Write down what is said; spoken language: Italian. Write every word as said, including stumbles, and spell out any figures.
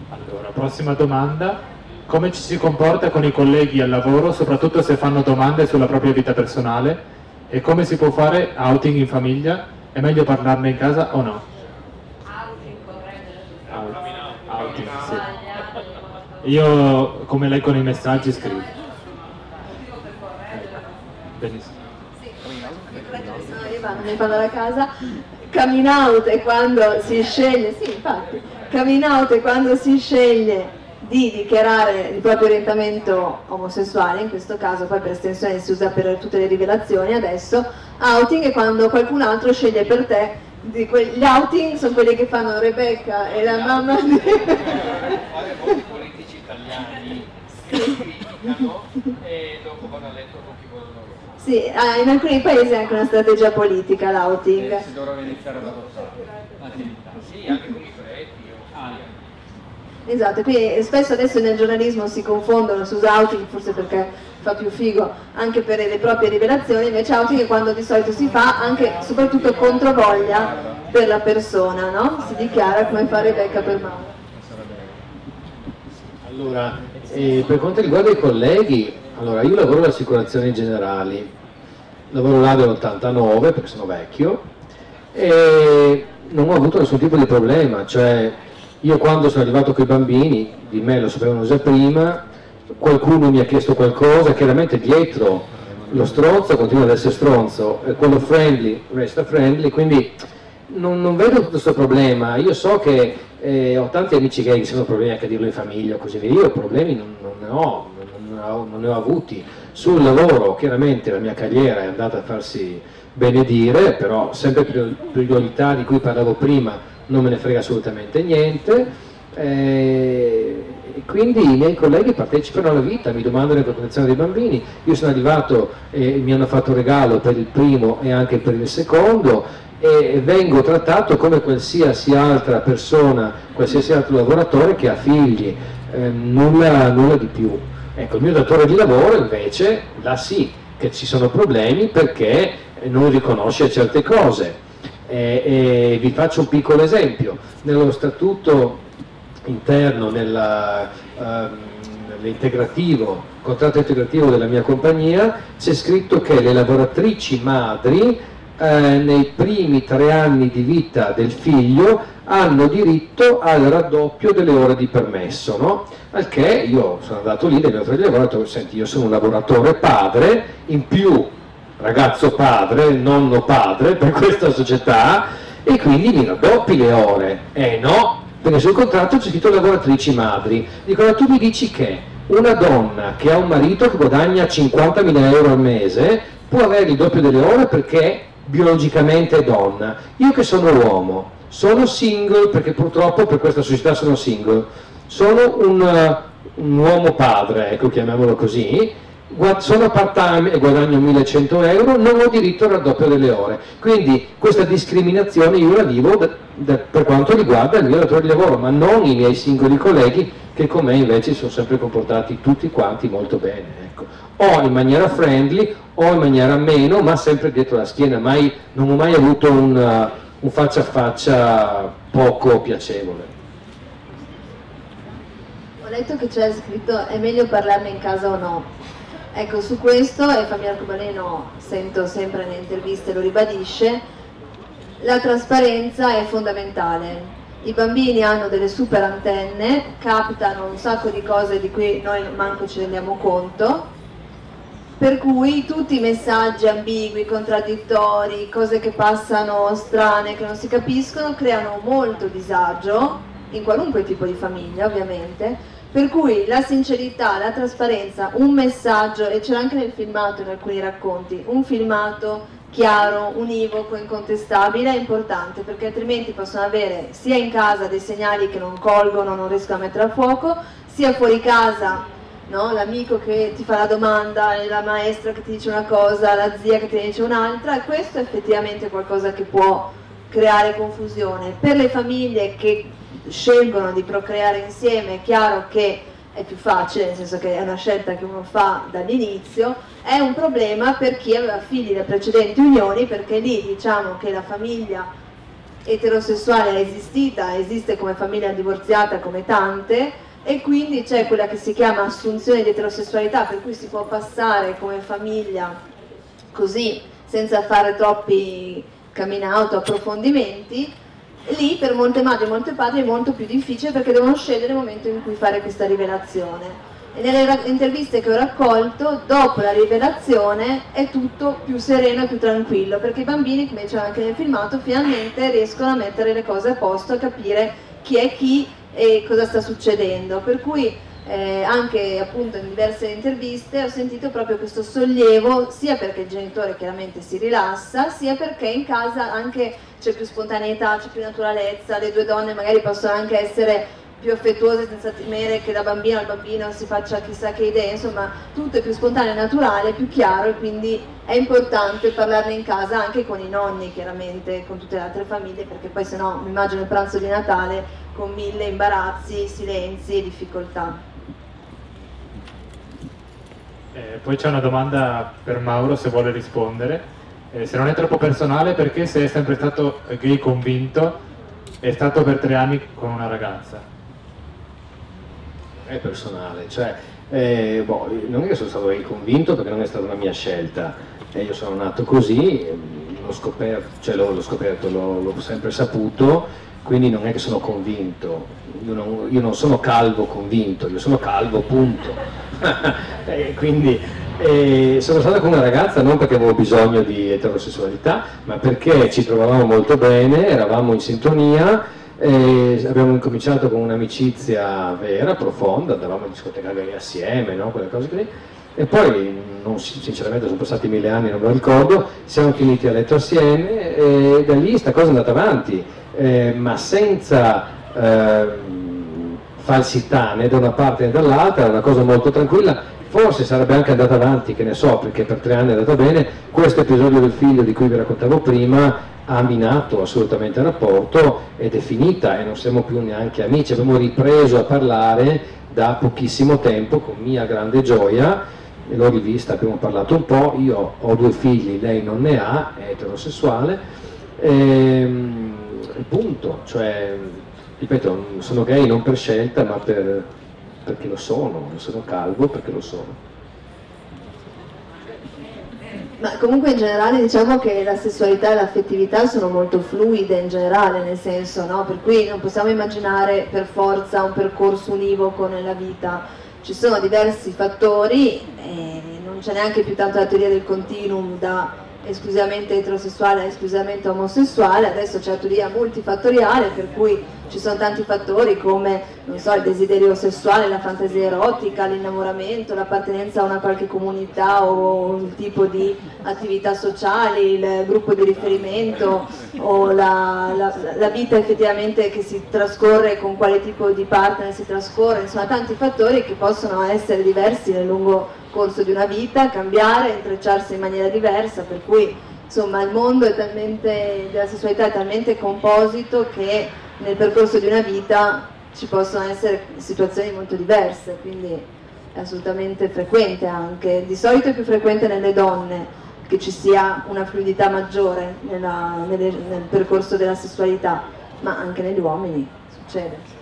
Allora, prossima domanda. Come ci si comporta con i colleghi al lavoro, soprattouto se fanno domande sulla propria vita personale? E come si può fare outing in famiglia? È meglio parlarne in casa o no? Outing correggere su Out, outing, sì. Io, come lei con i messaggi, scrivo. Benissimo. Sì, sono io, non mi fanno da casa. Coming out è quando si sceglie, sì infatti, coming out è quando si sceglie di dichiarare il proprio orientamento omosessuale, in questo caso poi per estensione si usa per tutte le rivelazioni adesso. Outing è quando qualcun altro sceglie per te, di que- gli outing sono quelli che fanno Rebecca e la mamma di... Molti politici italiani si criticano e dopo vanno a letto con chi vogliono loro. Sì, in alcuni paesi è anche una strategia politica l'outing. Si dovrebbe iniziare ad adottare l'attività. Sì, anche con i preti. Esatto, qui spesso adesso nel giornalismo si confondono, si usa outing forse perché fa più figo anche per le proprie rivelazioni, invece outing è quando di solito si fa anche soprattutto controvoglia per la persona, no? Si dichiara come fa Rebecca per Mauro. Allora, eh, per quanto riguarda i colleghi, allora io lavoro alle assicurazioni generali, lavoro là dall'ottantanove perché sono vecchio e non ho avuto nessun tipo di problema, cioè io quando sono arrivato con i bambini, di me lo sapevano già prima, qualcuno mi ha chiesto qualcosa, chiaramente dietro lo stronzo continua ad essere stronzo, e quello friendly resta friendly, quindi non, non vedo tutto questo problema. Io so che eh, ho tanti amici gay che sono problemi anche a dirlo in famiglia o così via, io problemi non, non ne ho, non ne ho, non ne ho avuti. Sul lavoro chiaramente la mia carriera è andata a farsi benedire, però sempre priorità di cui parlavo prima, non me ne frega assolutamente niente, eh, e quindi i miei colleghi partecipano alla vita, mi domandano la protezione dei bambini, io sono arrivato e mi hanno fatto regalo per il primo e anche per il secondo e vengo trattato come qualsiasi altra persona, qualsiasi altro lavoratore che ha figli, eh, nulla, nulla di più. Ecco, il mio datore di lavoro invece, là sì, che ci sono problemi perché non riconosce certe cose. E, e vi faccio un piccolo esempio. Nello statuto interno, nell'integrativo, um, contratto integrativo della mia compagnia, c'è scritto che le lavoratrici madri eh, nei primi tre anni di vita del figlio hanno diritto al raddoppio delle ore di permesso, no? Al che io sono andato lì nel mio datore di lavoro e ho detto: senti, io sono un lavoratore padre, in più ragazzo padre, nonno padre per questa società, e quindi mi raddoppi le ore. Eh no, perché sul contratto c'è scritto lavoratrici madri. Dicono: tu mi dici che una donna che ha un marito che guadagna cinquantamila euro al mese può avere il doppio delle ore perché biologicamente è donna. Io che sono uomo, sono single, perché purtroppo per questa società sono single, sono un, uh, un uomo padre, ecco, chiamiamolo così, sono part time e guadagno millecento euro, non ho diritto al raddoppio delle ore. Quindi questa discriminazione io la vivo da, da, per quanto riguarda il mio datore di lavoro, ma non i miei singoli colleghi che con me invece sono sempre comportati tutti quanti molto bene, ecco. O in maniera friendly o in maniera meno, ma sempre dietro la schiena. Mai, non ho mai avuto un, uh, un faccia a faccia poco piacevole. Ho letto che c'è scritto: è meglio parlarne in casa o no? Ecco, su questo, e Fabio Arcobaleno sento sempre nelle interviste lo ribadisce, la trasparenza è fondamentale. I bambini hanno delle super antenne, captano un sacco di cose di cui noi manco ci rendiamo conto, per cui tutti i messaggi ambigui, contraddittori, cose che passano strane, che non si capiscono, creano molto disagio in qualunque tipo di famiglia, ovviamente. Per cui la sincerità, la trasparenza, un messaggio, e c'era anche nel filmato, in alcuni racconti, un filmato chiaro, univoco, incontestabile è importante, perché altrimenti possono avere sia in casa dei segnali che non colgono, non riescono a mettere a fuoco, sia fuori casa, no? L'amico che ti fa la domanda, la maestra che ti dice una cosa, la zia che ti dice un'altra, e questo è effettivamente qualcosa che può creare confusione. Per le famiglie che scelgono di procreare insieme è chiaro che è più facile, nel senso che è una scelta che uno fa dall'inizio. È un problema per chi aveva figli da precedenti unioni, perché lì diciamo che la famiglia eterosessuale è esistita, esiste come famiglia divorziata come tante, e quindi c'è quella che si chiama assunzione di eterosessualità, per cui si può passare come famiglia così senza fare troppi coming out, approfondimenti. Lì per molte madri e molte padri è molto più difficile perché devono scegliere il momento in cui fare questa rivelazione. E nelle interviste che ho raccolto, dopo la rivelazione è tutto più sereno e più tranquillo, perché i bambini, come diceva anche nel filmato, finalmente riescono a mettere le cose a posto, a capire chi è chi e cosa sta succedendo. Per cui eh, anche appunto in diverse interviste ho sentito proprio questo sollievo, sia perché il genitore chiaramente si rilassa, sia perché in casa anche c'è più spontaneità, c'è più naturalezza, le due donne magari possono anche essere più affettuose senza temere che da bambino al bambino si faccia chissà che idee, insomma tutto è più spontaneo e naturale, più chiaro, e quindi è importante parlarne in casa anche con i nonni, chiaramente con tutte le altre famiglie, perché poi se no mi immagino il pranzo di Natale con mille imbarazzi, silenzi e difficoltà. Eh, poi c'è una domanda per Mauro, se vuole rispondere, eh, se non è troppo personale, perché se è sempre stato gay convinto è stato per tre anni con una ragazza? È personale, cioè eh, boh, non è che sono stato gay convinto perché non è stata una mia scelta, eh, io sono nato così, l'ho scoperto, cioè l'ho scoperto, l'ho sempre saputo, quindi non è che sono convinto, io non, io non sono calvo convinto, io sono calvo punto. eh, quindi eh, sono stato con una ragazza non perché avevo bisogno di eterosessualità, ma perché ci trovavamo molto bene, eravamo in sintonia. E abbiamo incominciato con un'amicizia vera, profonda, andavamo a discotecare assieme, no? Quelle cose così. E poi, non, sinceramente sono passati mille anni, non me lo ricordo, siamo finiti a letto assieme e da lì sta cosa è andata avanti, eh, ma senza eh, falsità né da una parte né dall'altra, è una cosa molto tranquilla. Forse sarebbe anche andata avanti, che ne so, perché per tre anni è andata bene. Questo episodio del figlio di cui vi raccontavo prima ha minato assolutamente il rapporto ed è finita e non siamo più neanche amici. Abbiamo ripreso a parlare da pochissimo tempo con mia grande gioia e l'ho rivista, abbiamo parlato un po'. Io ho due figli, lei non ne ha, è eterosessuale e punto, cioè ripeto, sono gay non per scelta ma per, perché lo sono, sono calvo perché lo sono. Ma comunque in generale diciamo che la sessualità e l'affettività sono molto fluide in generale, nel senso, no? Per cui non possiamo immaginare per forza un percorso univoco nella vita, ci sono diversi fattori e non c'è neanche più tanto la teoria del continuum da esclusivamente eterosessuale a esclusivamente omosessuale, adesso c'è la teoria multifattoriale per cui ci sono tanti fattori come, non so, il desiderio sessuale, la fantasia erotica, l'innamoramento, l'appartenenza a una qualche comunità o un tipo di attività sociali, il gruppo di riferimento o la, la, la vita effettivamente che si trascorre, con quale tipo di partner si trascorre, insomma tanti fattori che possono essere diversi nel lungo corso di una vita, cambiare, intrecciarsi in maniera diversa, per cui insomma il mondo è talmente, della sessualità è talmente composito che nel percorso di una vita ci possono essere situazioni molto diverse, quindi è assolutamente frequente anche, di solito è più frequente nelle donne che ci sia una fluidità maggiore nella, nelle, nel percorso della sessualità, ma anche negli uomini succede.